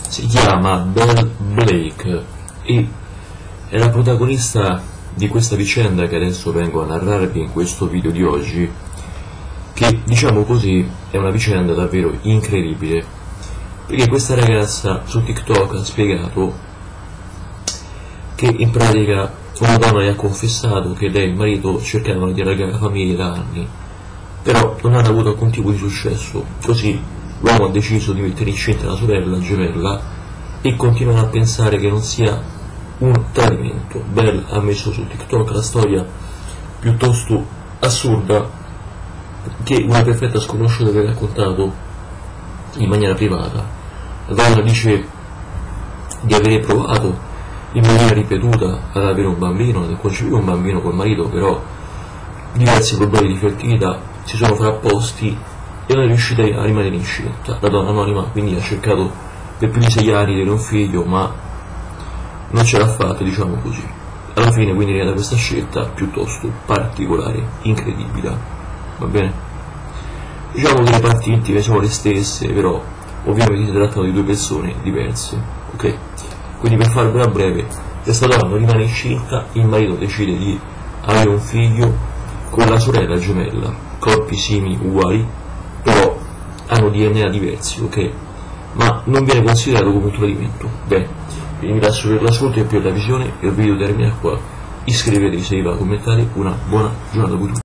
si chiama Belle Blake e è la protagonista di questa vicenda che adesso vengo a narrarvi in questo video di oggi, che diciamo così è una vicenda davvero incredibile, perché questa ragazza su TikTok ha spiegato che in pratica una donna gli ha confessato che lei e il marito cercavano di allargare la famiglia da anni, però non hanno avuto alcun tipo di successo. Così l'uomo ha deciso di mettere incinta la sorella gemella e continuano a pensare che non sia un tradimento. Belle ha messo su TikTok la storia piuttosto assurda che una perfetta sconosciuta aveva raccontato in maniera privata. La donna dice di avere provato in maniera ripetuta ad avere un bambino, ad concepire un bambino col marito, però diversi problemi di fertilità si sono frapposti e non è riuscita a rimanere incinta. La donna anonima quindi ha cercato per più di 6 anni di avere un figlio, ma non ce l'ha fatto, diciamo così. Alla fine quindi è arrivata questa scelta piuttosto particolare, incredibile, va bene? Diciamo che le parti intime sono le stesse, però ovviamente si trattano di due persone diverse, ok? Quindi per farvela breve, questa donna rimane incinta, il marito decide di avere un figlio con la sorella gemella, corpi simili, uguali, però hanno DNA diversi, ok? Ma non viene considerato come un tradimento. Bene, quindi vi lascio per l'ascolto e per la visione, e il video termina qua. Iscrivetevi se vi va a commentare, una buona giornata a tutti.